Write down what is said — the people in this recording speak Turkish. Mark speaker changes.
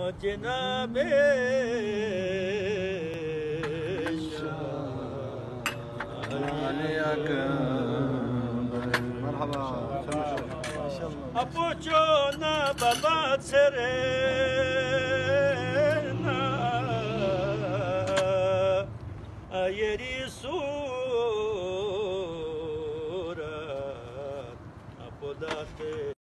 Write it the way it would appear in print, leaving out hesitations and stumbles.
Speaker 1: Cenab-ı
Speaker 2: مرحبا
Speaker 1: Apuchona baba serena ayeri sura apodate